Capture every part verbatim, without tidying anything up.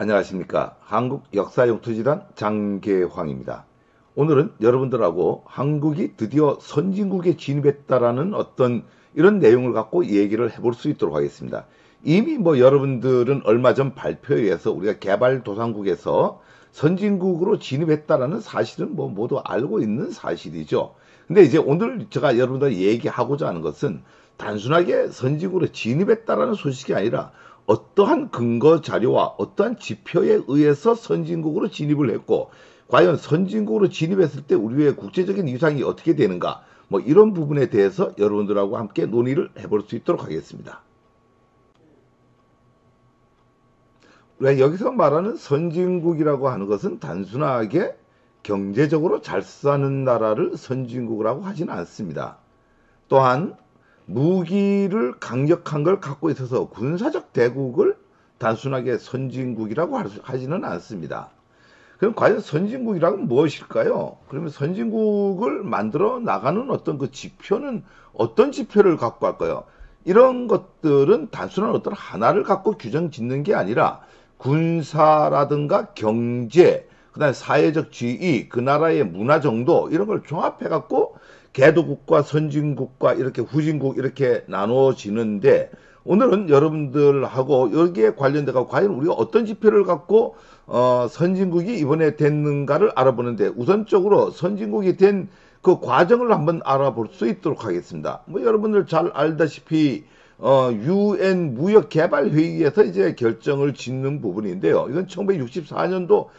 안녕하십니까. 한국역사용토지단 장계황입니다. 오늘은 여러분들하고 한국이 드디어 선진국에 진입했다라는 어떤 이런 내용을 갖고 얘기를 해볼 수 있도록 하겠습니다. 이미 뭐 여러분들은 얼마 전 발표에 의해서 우리가 개발도상국에서 선진국으로 진입했다라는 사실은 뭐 모두 알고 있는 사실이죠. 근데 이제 오늘 제가 여러분들 얘기하고자 하는 것은 단순하게 선진국으로 진입했다라는 소식이 아니라 어떠한 근거 자료와 어떠한 지표에 의해서 선진국으로 진입을 했고, 과연 선진국으로 진입했을 때 우리의 국제적인 위상이 어떻게 되는가, 뭐 이런 부분에 대해서 여러분들하고 함께 논의를 해볼 수 있도록 하겠습니다. 우리가 여기서 말하는 선진국이라고 하는 것은 단순하게 경제적으로 잘 사는 나라를 선진국이라고 하지는 않습니다. 또한 무기를 강력한 걸 갖고 있어서 군사적 대국을 단순하게 선진국이라고 하지는 않습니다. 그럼 과연 선진국이라면 무엇일까요? 그러면 선진국을 만들어 나가는 어떤 그 지표는 어떤 지표를 갖고 할까요? 이런 것들은 단순한 어떤 하나를 갖고 규정 짓는 게 아니라 군사라든가 경제, 그 다음에 사회적 지위, 그 나라의 문화 정도, 이런 걸 종합해 갖고 개도국과 선진국과 이렇게 후진국 이렇게 나눠지는데, 오늘은 여러분들하고 여기에 관련돼서 과연 우리가 어떤 지표를 갖고 어, 선진국이 이번에 됐는가를 알아보는데, 우선적으로 선진국이 된 그 과정을 한번 알아볼 수 있도록 하겠습니다. 뭐 여러분들 잘 알다시피 어, 유엔 무역개발회의에서 이제 결정을 짓는 부분인데요. 이건 천구백육십사 년도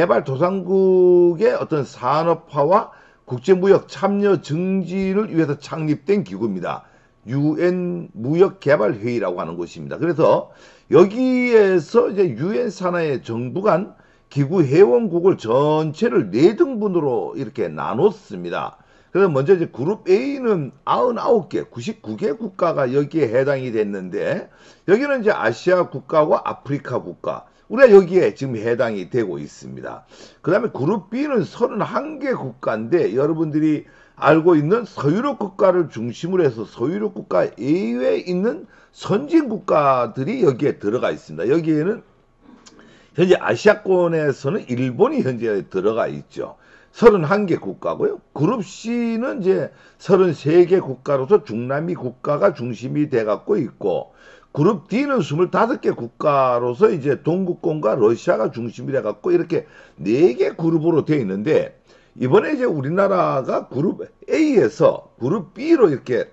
개발도상국의 어떤 산업화와 국제무역 참여 증진을 위해서 창립된 기구입니다. 유엔 무역개발회의라고 하는 곳입니다. 그래서 여기에서 이제 유엔 산하의 정부 간 기구 회원국을 전체를 네 등분으로 이렇게 나눴습니다. 그래서 먼저 이제 그룹 A는 구십구 개, 구십구 개 국가가 여기에 해당이 됐는데, 여기는 이제 아시아 국가와 아프리카 국가, 우리가 여기에 지금 해당이 되고 있습니다. 그 다음에 그룹 B는 삼십일 개 국가인데, 여러분들이 알고 있는 서유럽 국가를 중심으로 해서 서유럽 국가 이외에 있는 선진 국가들이 여기에 들어가 있습니다. 여기에는 현재 아시아권에서는 일본이 현재 들어가 있죠. 삼십일 개 국가고요. 그룹 C는 이제 삼십삼 개 국가로서 중남미 국가가 중심이 돼 갖고 있고, 그룹 D는 이십오 개 국가로서 이제 동국권과 러시아가 중심이 돼 갖고 이렇게 네 개 그룹으로 되어 있는데, 이번에 이제 우리나라가 그룹 A에서 그룹 B로 이렇게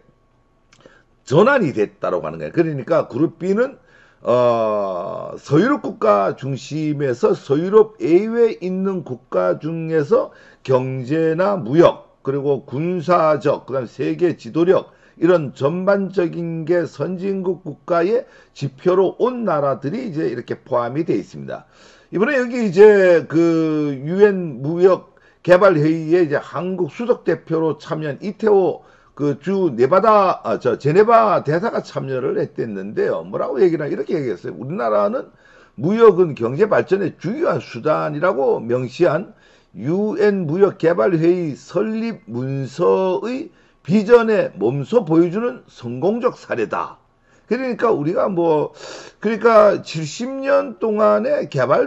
전환이 됐다고 하는 거예요. 그러니까 그룹 B는 어, 서유럽 국가 중심에서 서유럽 이외에 있는 국가 중에서 경제나 무역, 그리고 군사적, 그 다음에 세계 지도력, 이런 전반적인 게 선진국 국가의 지표로 온 나라들이 이제 이렇게 포함이 되어 있습니다. 이번에 여기 이제 그 유엔 무역 개발 회의에 이제 한국 수석 대표로 참여한 이태호 그 주 네바다, 아, 저, 제네바 대사가 참여를 했댔는데요. 뭐라고 얘기나 이렇게 얘기했어요. 우리나라는 무역은 경제 발전의 중요한 수단이라고 명시한 유엔 무역개발회의 설립 문서의 비전에 몸소 보여주는 성공적 사례다. 그러니까 우리가 뭐, 그러니까 칠십 년 동안의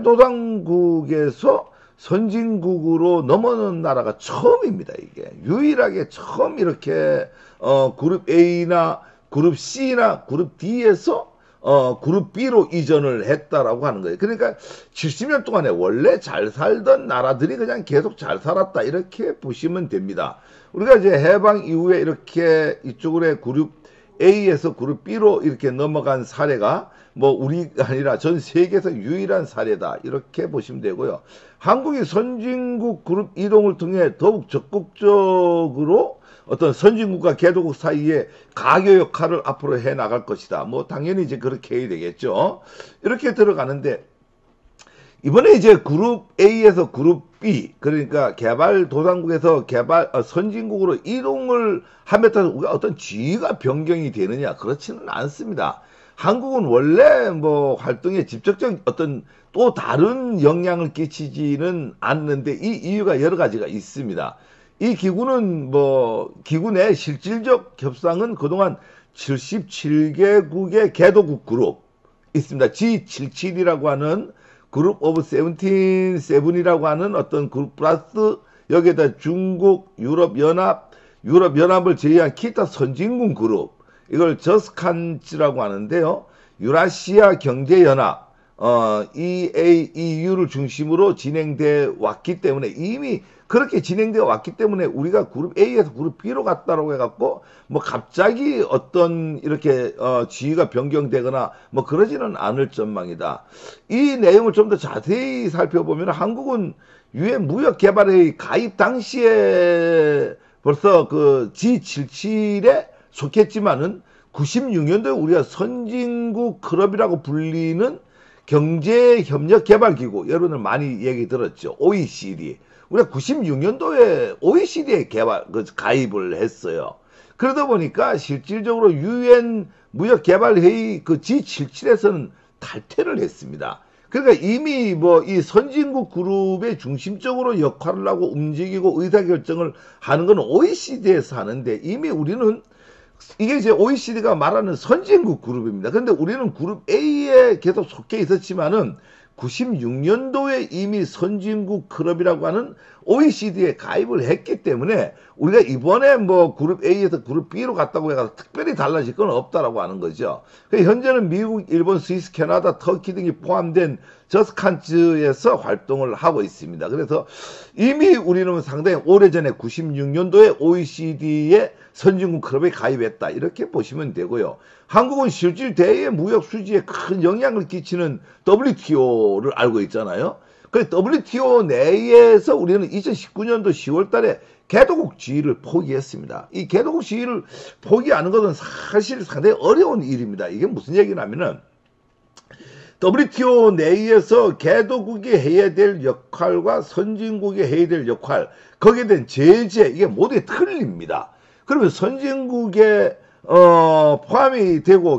개발도상국에서 선진국으로 넘어오는 나라가 처음입니다. 이게 유일하게 처음 이렇게 어, 그룹 A나 그룹 C나 그룹 D에서 어, 그룹 B로 이전을 했다라고 하는 거예요. 그러니까 칠십 년 동안에 원래 잘 살던 나라들이 그냥 계속 잘 살았다, 이렇게 보시면 됩니다. 우리가 이제 해방 이후에 이렇게 이쪽으로 그룹 A에서 그룹 B로 이렇게 넘어간 사례가 뭐 우리가 아니라 전 세계에서 유일한 사례다, 이렇게 보시면 되고요. 한국이 선진국 그룹 이동을 통해 더욱 적극적으로 어떤 선진국과 개도국 사이에 가교 역할을 앞으로 해 나갈 것이다. 뭐 당연히 이제 그렇게 해야 되겠죠. 이렇게 들어가는데, 이번에 이제 그룹 A에서 그룹 B, 그러니까 개발도상국에서 개발 어, 선진국으로 이동을 함에 따라서 우리가 어떤 지위가 변경이 되느냐, 그렇지는 않습니다. 한국은 원래 뭐 활동에 직접적 어떤 또 다른 영향을 끼치지는 않는데, 이 이유가 여러 가지가 있습니다. 이 기구는 뭐 기구 내 실질적 협상은 그동안 칠십칠 개국의 개도국 그룹 있습니다. 지 칠십칠이라고 하는 그룹 오브 세븐틴 세븐이라고 하는 어떤 그룹 플러스 여기에다 중국, 유럽연합, 유럽연합을 제외한 기타 선진국 그룹, 이걸 저스칸츠라고 하는데요. 유라시아 경제연합, 어, 이에이이유를 중심으로 진행돼 왔기 때문에, 이미 그렇게 진행되어 왔기 때문에 우리가 그룹 A에서 그룹 B로 갔다라고 해갖고 뭐 갑자기 어떤 이렇게 어, 지위가 변경되거나 뭐 그러지는 않을 전망이다. 이 내용을 좀 더 자세히 살펴보면 한국은 유엔 무역개발회의 가입 당시에 벌써 그 지 칠십칠에 속했지만은 구십육 년도에 우리가 선진국 클럽이라고 불리는 경제협력개발기구, 여러분들 많이 얘기 들었죠. 오이시디. 우리가 구십육 년도에 오이시디에 개발, 그, 가입을 했어요. 그러다 보니까 실질적으로 유엔 무역개발회의 그 지 칠십칠에서는 탈퇴를 했습니다. 그러니까 이미 뭐 이 선진국 그룹의 중심적으로 역할을 하고 움직이고 의사결정을 하는 건 오이시디에서 하는데, 이미 우리는 이게 이제 오이시디가 말하는 선진국 그룹입니다. 그런데 우리는 그룹 A에 계속 속해 있었지만은 구십육 년도에 이미 선진국 클럽이라고 하는 오이시디에 가입을 했기 때문에 우리가 이번에 뭐 그룹 A에서 그룹 B로 갔다고 해서 특별히 달라질 건 없다라고 하는 거죠. 현재는 미국, 일본, 스위스, 캐나다, 터키 등이 포함된 저스칸츠에서 활동을 하고 있습니다. 그래서 이미 우리는 상당히 오래전에 구십육 년도에 오이시디에 선진국 클럽에 가입했다, 이렇게 보시면 되고요. 한국은 실질 대외 무역 수지에 큰 영향을 끼치는 더블유티오를 알고 있잖아요. 그 더블유티오 내에서 우리는 이천십구 년도 시월 달에 개도국 지위를 포기했습니다. 이 개도국 지위를 포기하는 것은 사실 상당히 어려운 일입니다. 이게 무슨 얘기냐면은 더블유티오 내에서 개도국이 해야 될 역할과 선진국이 해야 될 역할, 거기에 대한 제재, 이게 모두 틀립니다. 그러면 선진국의 어, 포함이 되고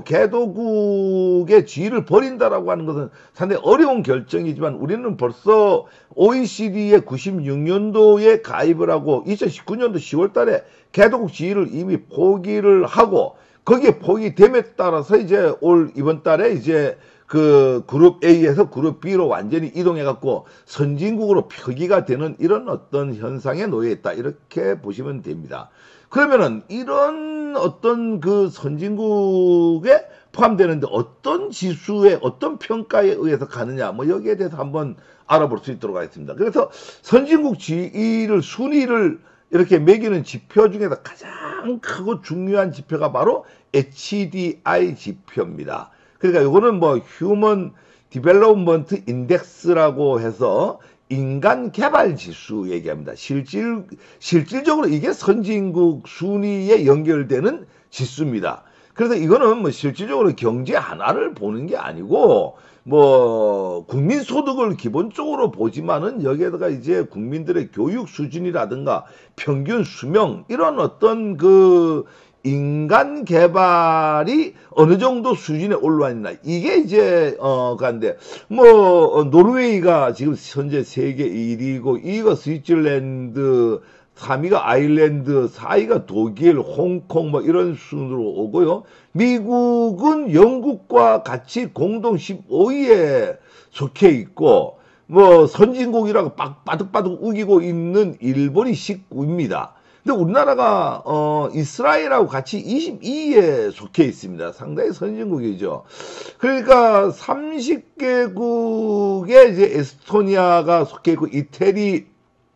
개도국의 지위를 버린다라고 하는 것은 상당히 어려운 결정이지만, 우리는 벌써 오이시디에 구십육 년도에 가입을 하고 이천십구 년도 시월 달에 개도국 지위를 이미 포기를 하고, 거기에 포기됨에 따라서 이제 올 이번 달에 이제 그 그룹 A에서 그룹 B로 완전히 이동해갖고 선진국으로 표기가 되는 이런 어떤 현상에 놓여 있다, 이렇게 보시면 됩니다. 그러면은 이런 어떤 그 선진국에 포함되는데 어떤 지수에 어떤 평가에 의해서 가느냐, 뭐 여기에 대해서 한번 알아볼 수 있도록 하겠습니다. 그래서 선진국 지위를, 순위를 이렇게 매기는 지표 중에서 가장 크고 중요한 지표가 바로 에이치디아이 지표입니다. 그러니까 이거는 뭐 휴먼 디벨롭먼트 인덱스라고 해서 인간 개발 지수 얘기합니다. 실질, 실질적으로 이게 선진국 순위에 연결되는 지수입니다. 그래서 이거는 뭐 실질적으로 경제 하나를 보는 게 아니고, 뭐, 국민 소득을 기본적으로 보지만은 여기에다가 이제 국민들의 교육 수준이라든가 평균 수명, 이런 어떤 그 인간 개발이 어느 정도 수준에 올라와 있나, 이게 이제 어 간데, 뭐 노르웨이가 지금 현재 세계 일 위고 이 위가 스위tzer랜드, 삼 위가 아일랜드, 사 위가 독일, 홍콩 뭐 이런 순으로 오고요. 미국은 영국과 같이 공동 십오 위에 속해 있고, 뭐 선진국이라고 바득바득 우기고 있는 일본이 십구 위입니다. 근데 우리나라가 어 이스라엘하고 같이 이십이 위에 속해 있습니다. 상당히 선진국이죠. 그러니까 삼십 개국에 이제 에스토니아가 속해 있고, 이태리,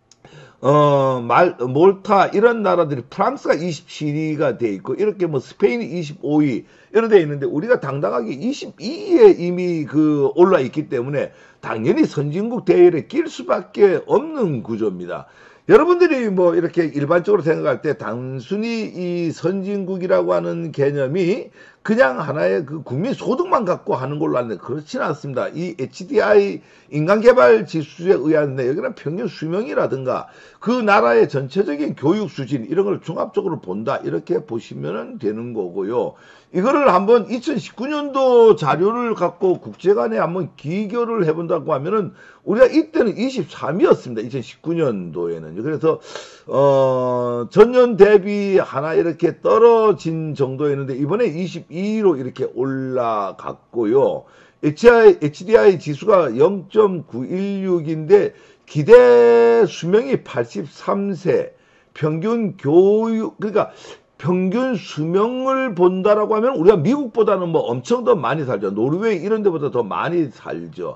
어 말 몰타, 이런 나라들이, 프랑스가 이십칠 위가 돼 있고, 이렇게 뭐 스페인이 이십오 위 이런 데 있는데, 우리가 당당하게 이십이 위에 이미 그 올라 있기 때문에 당연히 선진국 대열에 낄 수밖에 없는 구조입니다. 여러분들이 뭐 이렇게 일반적으로 생각할 때 단순히 이 선진국이라고 하는 개념이 그냥 하나의 그 국민 소득만 갖고 하는 걸로 아는데, 그렇지는 않습니다. 이 에이치디아이 인간개발 지수에 의한데, 여기는 평균 수명이라든가 그 나라의 전체적인 교육 수준, 이런 걸 종합적으로 본다, 이렇게 보시면 되는 거고요. 이거를 한번 이천십구 년도 자료를 갖고 국제 간에 한번 비교를 해본다고 하면은, 우리가 이때는 이십삼 위였습니다. 이천십구 년도에는. 그래서 어 전년 대비 하나 이렇게 떨어진 정도였는데, 이번에 이십이 위로 이렇게 올라갔고요. 에이치디아이 지수가 영 점 구일육인데 기대 수명이 팔십삼 세, 평균 교육, 그러니까 평균 수명을 본다라고 하면 우리가 미국보다는 뭐 엄청 더 많이 살죠. 노르웨이 이런 데보다 더 많이 살죠.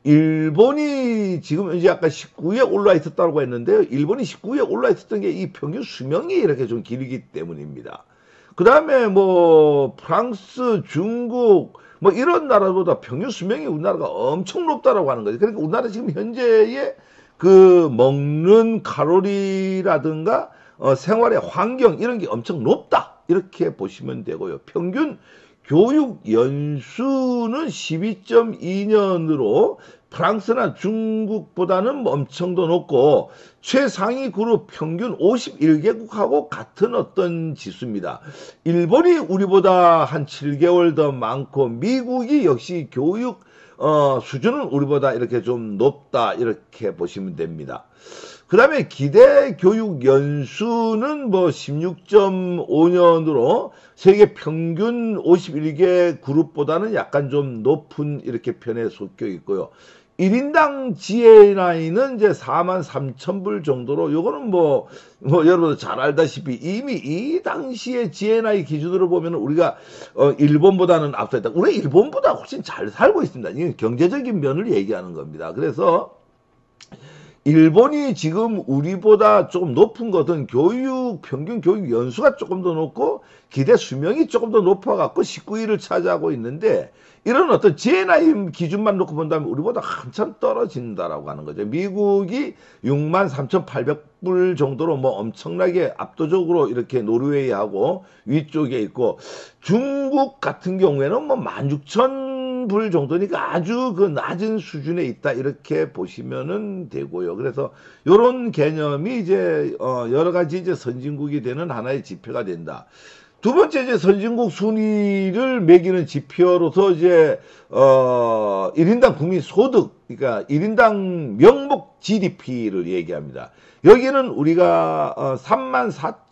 일본이 지금 이제 아까 십구 위에 올라 있었다고 했는데요. 일본이 십구 위에 올라 있었던 게 이 평균 수명이 이렇게 좀 길기 때문입니다. 그 다음에 뭐 프랑스, 중국 뭐 이런 나라보다 평균 수명이 우리나라가 엄청 높다라고 하는 거죠. 그러니까 우리나라 지금 현재의 그 먹는 칼로리라든가 어, 생활의 환경 이런 게 엄청 높다 이렇게 보시면 되고요. 평균 교육 연수는 십이 점 이 년으로 프랑스나 중국보다는 엄청 더 높고 최상위 그룹 평균 오십일 개국하고 같은 어떤 지수입니다. 일본이 우리보다 한 칠 개월 더 많고 미국이 역시 교육 어, 수준은 우리보다 이렇게 좀 높다 이렇게 보시면 됩니다. 그 다음에 기대 교육 연수는 뭐 십육 점 오 년으로 세계 평균 오십일 개 그룹보다는 약간 좀 높은 이렇게 편에 속혀 있고요. 일 인당 지에이아이는 이제 사만 삼천 불 정도로, 요거는 뭐, 뭐, 여러분들 잘 알다시피 이미 이 당시에 지에이아이 기준으로 보면 우리가, 어, 일본보다는 앞서 있다. 우리 일본보다 훨씬 잘 살고 있습니다. 이게 경제적인 면을 얘기하는 겁니다. 그래서, 일본이 지금 우리보다 조금 높은 것은 교육, 평균 교육 연수가 조금 더 높고 기대 수명이 조금 더 높아갖고 십구 위를 차지하고 있는데 이런 어떤 지에이아이 기준만 놓고 본다면 우리보다 한참 떨어진다라고 하는 거죠. 미국이 육만 삼천팔백 불 정도로 뭐 엄청나게 압도적으로 이렇게 노르웨이하고 위쪽에 있고 중국 같은 경우에는 뭐 만 육천 불 정도니까 아주 그 낮은 수준에 있다 이렇게 보시면은 되고요. 그래서 이런 개념이 이제 어 여러 가지 이제 선진국이 되는 하나의 지표가 된다. 두 번째 이제 선진국 순위를 매기는 지표로서 이제 어 일 인당 국민 소득, 그러니까 일 인당 명목 지디피를 얘기합니다. 여기는 우리가 어 삼만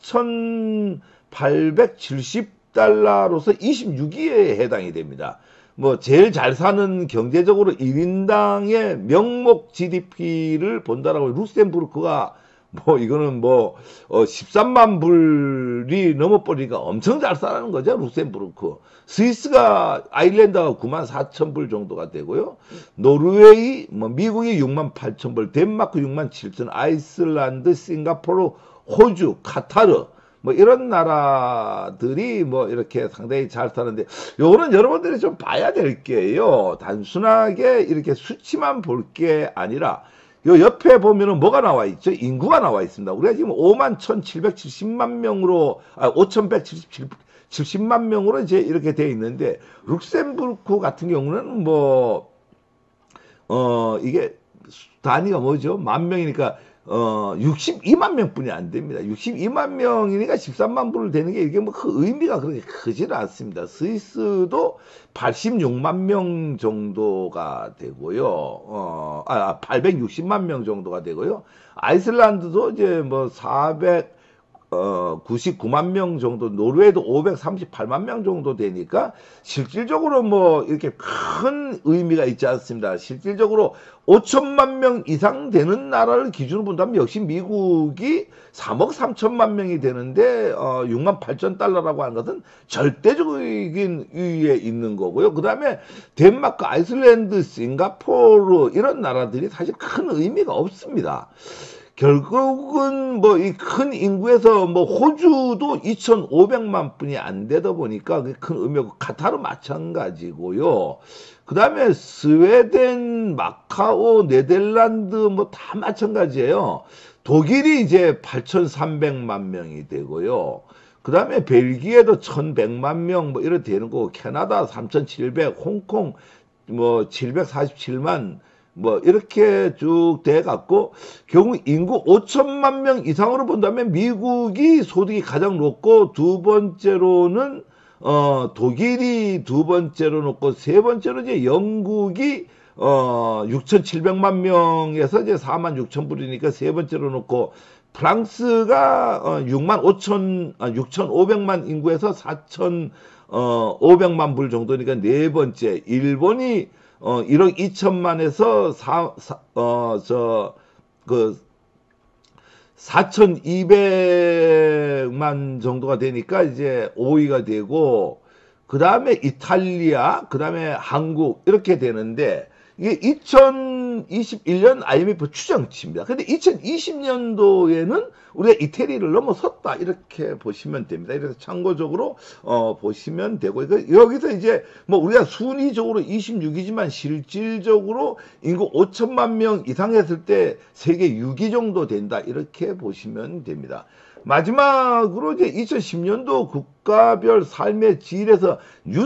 사천팔백칠십 달러로서 이십육 위에 해당이 됩니다. 뭐 제일 잘 사는 경제적으로 일 인당의 명목 지디피를 본다라고 룩셈부르크가 뭐 이거는 뭐 어 십삼만 불이 넘어버리니까 엄청 잘 사는 거죠. 룩셈부르크. 스위스가 아일랜드가 구만 사천 불 정도가 되고요. 노르웨이, 뭐 미국이 육만 팔천 불, 덴마크 육만 칠천, 아이슬란드, 싱가포르, 호주, 카타르 뭐 이런 나라들이 뭐 이렇게 상당히 잘 사는데 요거는 여러분들이 좀 봐야 될 게요. 단순하게 이렇게 수치만 볼 게 아니라 요 옆에 보면은 뭐가 나와 있죠? 인구가 나와 있습니다. 우리가 지금 오만 천칠백칠십만 명으로, 아, 오천백칠십만 명으로 이제 이렇게 돼 있는데, 룩셈부르크 같은 경우는 뭐, 어, 이게 단위가 뭐죠? 만 명이니까, 어, 육십이만 명뿐이 안 됩니다. 육십이만 명이니까 십삼만 불을 되는 게 이게 뭐 그 의미가 그렇게 크지는 않습니다. 스위스도 팔십육만 명 정도가 되고요. 어, 아, 팔백육십만 명 정도가 되고요. 아이슬란드도 이제 뭐 사백구십구만 명 정도, 노르웨이도 오백삼십팔만 명 정도 되니까 실질적으로 뭐 이렇게 큰 의미가 있지 않습니다. 실질적으로 오천만 명 이상 되는 나라를 기준으로 본다면 역시 미국이 삼억 삼천만 명이 되는데 어, 육만 팔천 달러라고 하는 것은 절대적인 위에 있는 거고요. 그 다음에 덴마크, 아이슬란드, 싱가포르 이런 나라들이 사실 큰 의미가 없습니다. 결국은 뭐 이 큰 인구에서 뭐 호주도 이천오백만 분이 안 되다 보니까 그게 큰 의미고 카타르 마찬가지고요. 그 다음에 스웨덴, 마카오, 네덜란드 뭐 다 마찬가지예요. 독일이 이제 팔천삼백만 명이 되고요. 그 다음에 벨기에도 천백만 명 뭐 이렇게 되는 거고, 캐나다 삼천칠백, 홍콩 뭐 칠백사십칠만 뭐 이렇게 쭉 돼 갖고 결국 인구 오천만 명 이상으로 본다면 미국이 소득이 가장 높고 두 번째로는 어 독일이 두 번째로 높고 세 번째로 이제 영국이 어 육천칠백만 명에서 이제 사만 육천 불이니까 세 번째로 높고 프랑스가 어 육만 오천 아 육천오백만 인구에서 사천오백만 불 정도니까 네 번째, 일본이 어, 일억 이천만에서 사, 사, 어, 저, 그, 사천이백만 정도가 되니까 이제 오 위가 되고, 그 다음에 이탈리아, 그 다음에 한국, 이렇게 되는데, 이게 이천이십일 년 아이엠에프 추정치입니다. 근데 이천이십 년도에는 우리가 이태리를 넘어섰다. 이렇게 보시면 됩니다. 그래서 참고적으로, 어, 보시면 되고, 여기서 이제 뭐 우리가 순위적으로 이십육 위지만 실질적으로 인구 오천만 명 이상 했을 때 세계 육 위 정도 된다. 이렇게 보시면 됩니다. 마지막으로 이제 이천십 년도 국가별 삶의 질에서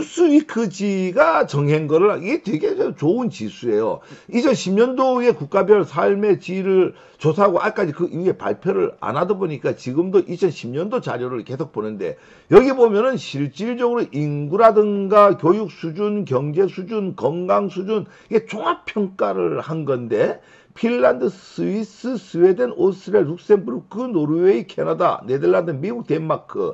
뉴스위크지가 정한 거를, 이게 되게 좋은 지수예요. 이천십 년도에 국가별 삶의 질을 조사하고 아까지 그 이후에 발표를 안 하다 보니까 지금도 이천십 년도 자료를 계속 보는데, 여기 보면은 실질적으로 인구라든가 교육 수준, 경제 수준, 건강 수준, 이게 종합평가를 한 건데, 핀란드, 스위스, 스웨덴, 오스트리아, 룩셈부르크, 노르웨이, 캐나다, 네덜란드, 미국, 덴마크,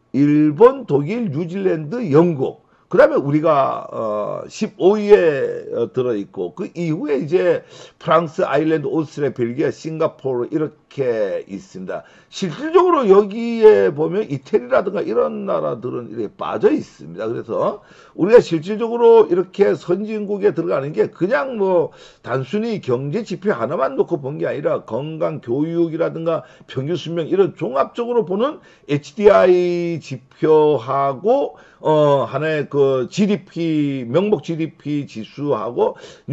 일본, 독일, 뉴질랜드, 영국. 그 다음에 우리가 어 십오 위에 어 들어있고, 그 이후에 이제 프랑스, 아일랜드, 오스트리아, 벨기에, 싱가포르 이렇게 있습니다. 실질적으로 여기에 보면 이태리라든가 이런 나라들은 이렇게 빠져 있습니다. 그래서 우리가 실질적으로 이렇게 선진국에 들어가는 게 그냥 뭐 단순히 경제 지표 하나만 놓고 본 게 아니라 건강, 교육이라든가 평균 수명 이런 종합적으로 보는 에이치디아이 지표하고 어 하나의 그 지디피, 명목 지디피 지수하고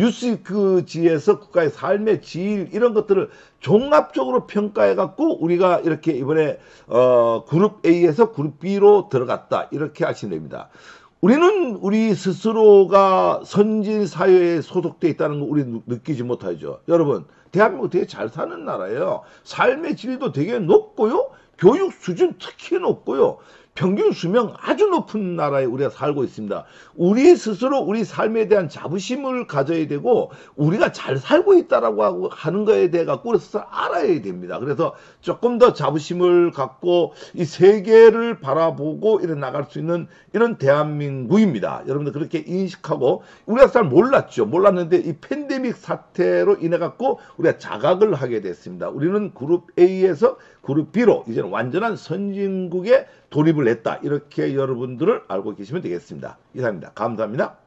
뉴스위크지에서 국가의 삶의 질 이런 것들을 종합적으로 평가해 갖고 우리가 이렇게 이번에 어 그룹 A에서 그룹 B로 들어갔다. 이렇게 하시면 됩니다. 우리는 우리 스스로가 선진 사회에 소속돼 있다는 거 우리 느끼지 못하죠. 여러분, 대한민국 되게 잘 사는 나라예요. 삶의 질도 되게 높고요. 교육 수준 특히 높고요. 평균 수명 아주 높은 나라에 우리가 살고 있습니다. 우리 스스로 우리 삶에 대한 자부심을 가져야 되고, 우리가 잘 살고 있다라고 하고 하는 거에 대해 갖고 우리 스스로 알아야 됩니다. 그래서 조금 더 자부심을 갖고 이 세계를 바라보고 이래 나갈 수 있는 이런 대한민국입니다. 여러분들 그렇게 인식하고, 우리가 잘 몰랐죠. 몰랐는데 이 팬데믹 사태로 인해 갖고 우리가 자각을 하게 됐습니다. 우리는 그룹 A에서 그룹 B로 이제는 완전한 선진국에 돌입을 했다. 이렇게 여러분들을 알고 계시면 되겠습니다. 이상입니다. 감사합니다.